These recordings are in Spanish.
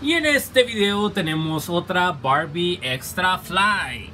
Y en este video tenemos otra Barbie Extra Fly.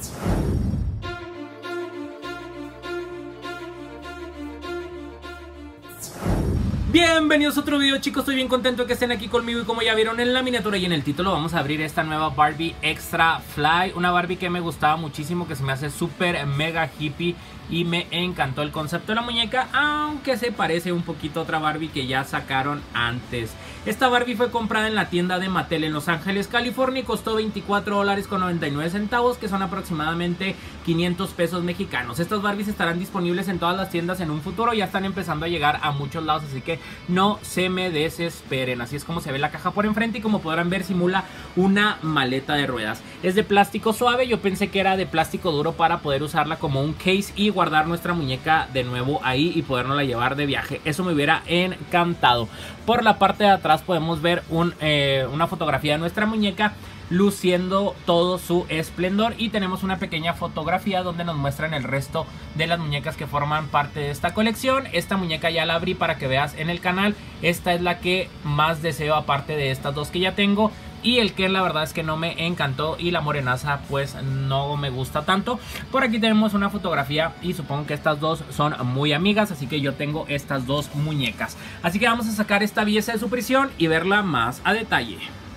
Bienvenidos a otro video, chicos. Estoy bien contento de que estén aquí conmigo y como ya vieron en la miniatura y en el título, vamos a abrir esta nueva Barbie Extra Fly. Una Barbie que me gustaba muchísimo, que se me hace súper mega hippie y me encantó el concepto de la muñeca, aunque se parece un poquito a otra Barbie que ya sacaron antes. Esta Barbie fue comprada en la tienda de Mattel en Los Ángeles, California, y costó $24.99, que son aproximadamente 500 pesos mexicanos. Estas Barbies estarán disponibles en todas las tiendas en un futuro, ya están empezando a llegar a muchos lados, así que no se me desesperen. Así es como se ve la caja por enfrente y como podrán ver simula una maleta de ruedas. Es de plástico suave, yo pensé que era de plástico duro para poder usarla como un case y guardar nuestra muñeca de nuevo ahí y podernosla llevar de viaje. Eso me hubiera encantado. Por la parte de atrás podemos ver una fotografía de nuestra muñeca luciendo todo su esplendor, y tenemos una pequeña fotografía donde nos muestran el resto de las muñecas que forman parte de esta colección. Esta muñeca ya la abrí para que veas en el canal. Esta es la que más deseo aparte de estas dos que ya tengo, y el que la verdad es que no me encantó, y la morenaza pues no me gusta tanto. Por aquí tenemos una fotografía y supongo que estas dos son muy amigas, así que yo tengo estas dos muñecas. Así que vamos a sacar esta belleza de su prisión y verla más a detalle.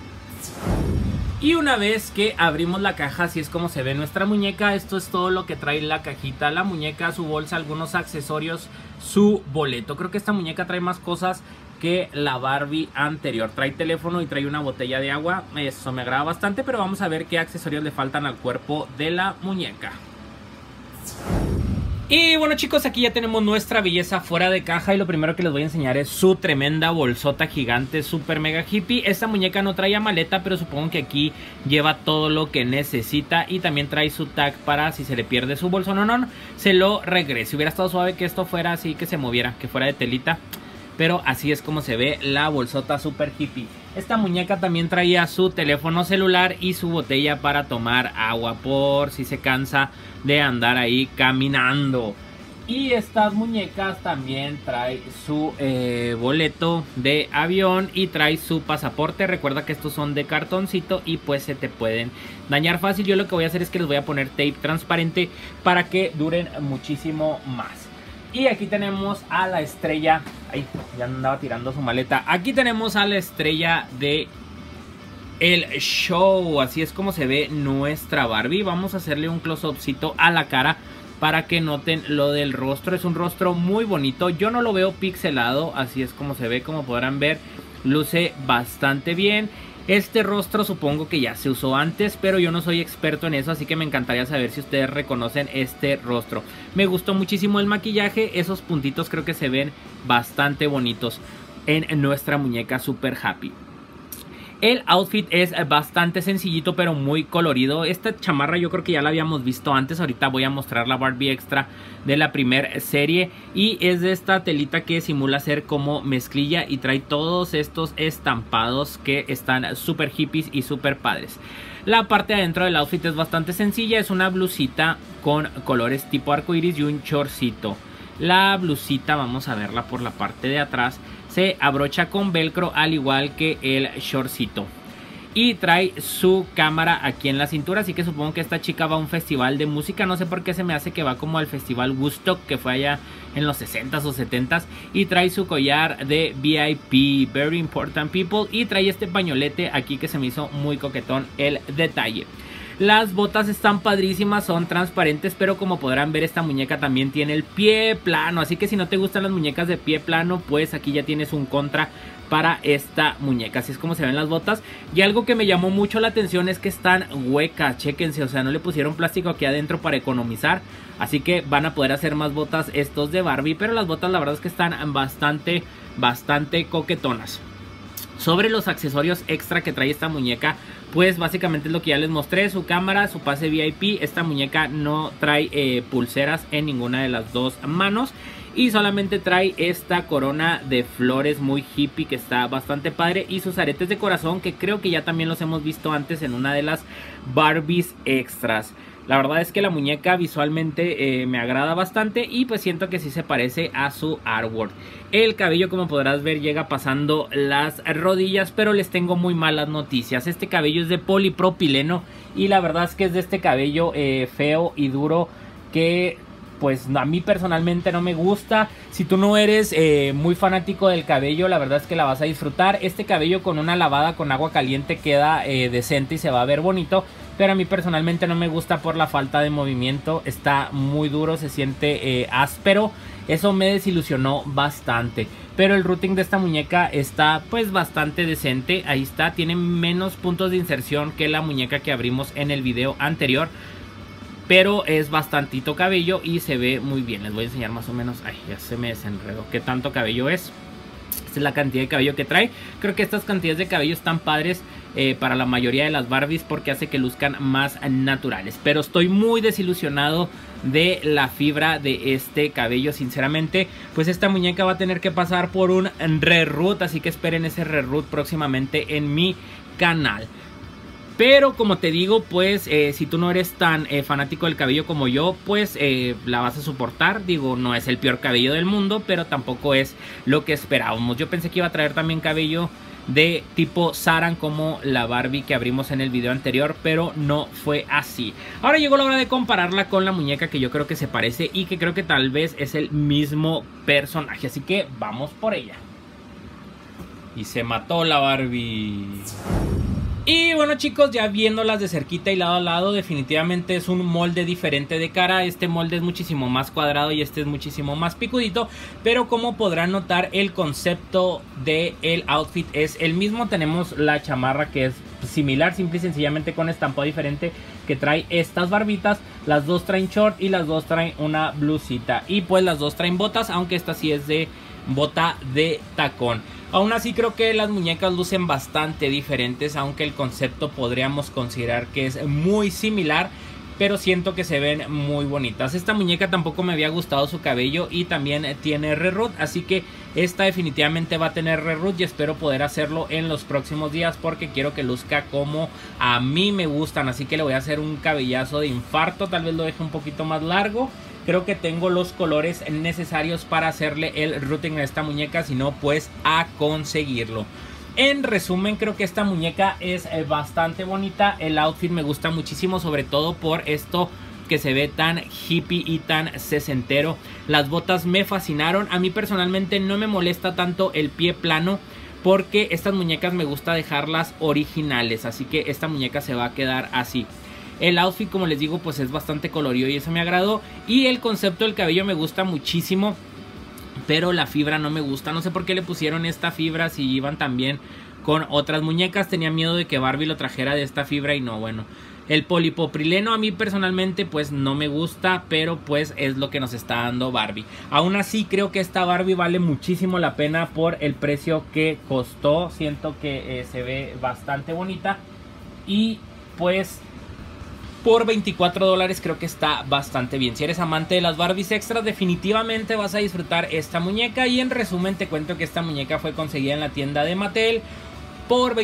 Y una vez que abrimos la caja, así es como se ve nuestra muñeca. Esto es todo lo que trae la cajita: la muñeca, su bolsa, algunos accesorios, su boleto. Creo que esta muñeca trae más cosas que la Barbie anterior. Trae teléfono y trae una botella de agua. Eso me agrada bastante, pero vamos a ver qué accesorios le faltan al cuerpo de la muñeca. Y bueno, chicos, aquí ya tenemos nuestra belleza fuera de caja, y lo primero que les voy a enseñar es su tremenda bolsota gigante, super mega hippie. Esta muñeca no trae maleta, pero supongo que aquí lleva todo lo que necesita, y también trae su tag para si se le pierde su bolso, no, se lo regrese. Hubiera estado suave que esto fuera así, que se moviera, que fuera de telita, pero así es como se ve la bolsota super hippie. Esta muñeca también traía su teléfono celular y su botella para tomar agua por si se cansa de andar ahí caminando. Y estas muñecas también trae su boleto de avión y trae su pasaporte. Recuerda que estos son de cartoncito y pues se te pueden dañar fácil. Yo lo que voy a hacer es que les voy a poner tape transparente para que duren muchísimo más. Y aquí tenemos a la estrella. Ay, ya andaba tirando su maleta. Aquí tenemos a la estrella de el show. Así es como se ve nuestra Barbie. Vamos a hacerle un close-upcito a la cara para que noten lo del rostro. Es un rostro muy bonito. Yo no lo veo pixelado. Así es como se ve. Como podrán ver, luce bastante bien. Este rostro supongo que ya se usó antes, pero yo no soy experto en eso, así que me encantaría saber si ustedes reconocen este rostro. Me gustó muchísimo el maquillaje, esos puntitos creo que se ven bastante bonitos en nuestra muñeca super happy. El outfit es bastante sencillito pero muy colorido. Esta chamarra yo creo que ya la habíamos visto antes. Ahorita voy a mostrar la Barbie Extra de la primera serie, y es de esta telita que simula ser como mezclilla y trae todos estos estampados que están súper hippies y súper padres. La parte de adentro del outfit es bastante sencilla. Es una blusita con colores tipo arcoiris y un shortcito. La blusita, vamos a verla por la parte de atrás, se abrocha con velcro al igual que el shortcito, y trae su cámara aquí en la cintura, así que supongo que esta chica va a un festival de música. No sé por qué se me hace que va como al festival Woodstock, que fue allá en los 60s o 70s, y trae su collar de VIP, Very Important People, y trae este pañolete aquí que se me hizo muy coquetón el detalle. Las botas están padrísimas, son transparentes, pero como podrán ver esta muñeca también tiene el pie plano, así que si no te gustan las muñecas de pie plano, pues aquí ya tienes un contra para esta muñeca. Así es como se ven las botas. Y algo que me llamó mucho la atención es que están huecas, chéquense, o sea, no le pusieron plástico aquí adentro para economizar, así que van a poder hacer más botas estos de Barbie, pero las botas la verdad es que están bastante coquetonas. Sobre los accesorios extra que trae esta muñeca, pues básicamente es lo que ya les mostré: su cámara, su pase VIP. Esta muñeca no trae pulseras en ninguna de las dos manos, y solamente trae esta corona de flores muy hippie que está bastante padre y sus aretes de corazón que creo que ya también los hemos visto antes en una de las Barbies extras. La verdad es que la muñeca visualmente me agrada bastante y pues siento que sí se parece a su artwork. El cabello, como podrás ver, llega pasando las rodillas, pero les tengo muy malas noticias. Este cabello es de polipropileno y la verdad es que es de este cabello feo y duro que pues a mí personalmente no me gusta. Si tú no eres muy fanático del cabello, la verdad es que la vas a disfrutar. Este cabello con una lavada con agua caliente queda decente y se va a ver bonito, pero a mí personalmente no me gusta por la falta de movimiento. Está muy duro, se siente áspero. Eso me desilusionó bastante. Pero el routing de esta muñeca está pues bastante decente. Ahí está, tiene menos puntos de inserción que la muñeca que abrimos en el video anterior, pero es bastantito cabello y se ve muy bien. Les voy a enseñar más o menos. Ay, ya se me desenredó qué tanto cabello es. Esta es la cantidad de cabello que trae. Creo que estas cantidades de cabello están padres para la mayoría de las Barbies porque hace que luzcan más naturales. Pero estoy muy desilusionado de la fibra de este cabello, sinceramente. Pues esta muñeca va a tener que pasar por un reroot, así que esperen ese reroot próximamente en mi canal. Pero como te digo, pues si tú no eres tan fanático del cabello como yo, pues la vas a soportar. Digo, no es el peor cabello del mundo, pero tampoco es lo que esperábamos. Yo pensé que iba a traer también cabello de tipo Saran como la Barbie que abrimos en el video anterior, pero no fue así. Ahora llegó la hora de compararla con la muñeca que yo creo que se parece y que creo que tal vez es el mismo personaje. Así que vamos por ella. Y se mató la Barbie. Y bueno, chicos, ya viéndolas de cerquita y lado a lado, definitivamente es un molde diferente de cara. Este molde es muchísimo más cuadrado y este es muchísimo más picudito, pero como podrán notar, el concepto del outfit es el mismo. Tenemos la chamarra que es similar, simple y sencillamente con estampado diferente, que trae estas barbitas. Las dos traen short y las dos traen una blusita, y pues las dos traen botas, aunque esta sí es de bota de tacón. Aún así creo que las muñecas lucen bastante diferentes, aunque el concepto podríamos considerar que es muy similar, pero siento que se ven muy bonitas. Esta muñeca tampoco me había gustado su cabello y también tiene reroot, así que esta definitivamente va a tener reroot y espero poder hacerlo en los próximos días porque quiero que luzca como a mí me gustan. Así que le voy a hacer un cabellazo de infarto, tal vez lo deje un poquito más largo. Creo que tengo los colores necesarios para hacerle el routing a esta muñeca, si no pues a conseguirlo. En resumen, creo que esta muñeca es bastante bonita. El outfit me gusta muchísimo, sobre todo por esto que se ve tan hippie y tan sesentero. Las botas me fascinaron. A mí personalmente no me molesta tanto el pie plano, porque estas muñecas me gusta dejarlas originales, así que esta muñeca se va a quedar así. El outfit, como les digo, pues es bastante colorido y eso me agradó. Y el concepto del cabello me gusta muchísimo, pero la fibra no me gusta. No sé por qué le pusieron esta fibra si iban también con otras muñecas. Tenía miedo de que Barbie lo trajera de esta fibra y no, bueno. El polipropileno a mí personalmente pues no me gusta, pero pues es lo que nos está dando Barbie. Aún así creo que esta Barbie vale muchísimo la pena por el precio que costó. Siento que se ve bastante bonita y pues por $24 creo que está bastante bien. Si eres amante de las Barbies extras, definitivamente vas a disfrutar esta muñeca. Y en resumen te cuento que esta muñeca fue conseguida en la tienda de Mattel por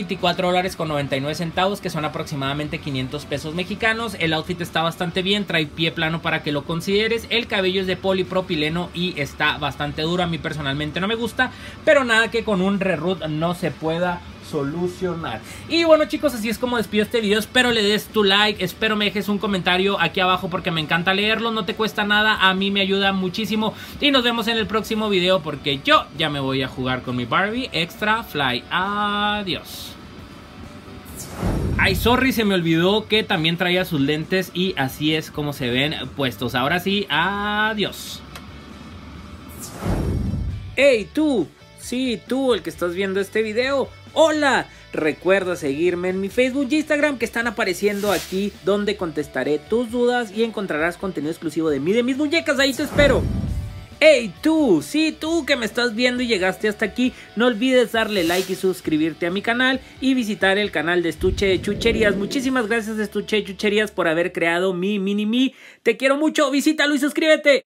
$24.99, que son aproximadamente 500 pesos mexicanos. El outfit está bastante bien, trae pie plano para que lo consideres. El cabello es de polipropileno y está bastante duro. A mí personalmente no me gusta, pero nada que con un reroot no se pueda solucionar. Y bueno, chicos, así es como despido este video. Espero le des tu like, espero me dejes un comentario aquí abajo porque me encanta leerlo. No te cuesta nada, a mí me ayuda muchísimo. Y nos vemos en el próximo video porque yo ya me voy a jugar con mi Barbie Extra Fly. Adiós. Ay, sorry, se me olvidó que también traía sus lentes y así es como se ven puestos. Ahora sí, adiós. Hey, tú. Sí, tú, el que estás viendo este video. ¡Hola! Recuerda seguirme en mi Facebook y Instagram que están apareciendo aquí, donde contestaré tus dudas y encontrarás contenido exclusivo de mí, de mis muñecas. Ahí te espero. ¡Hey tú! Sí, tú que me estás viendo y llegaste hasta aquí, no olvides darle like y suscribirte a mi canal y visitar el canal de Estuche de Chucherías. Muchísimas gracias, Estuche de Chucherías, por haber creado mi mini me. Te quiero mucho, visítalo y suscríbete.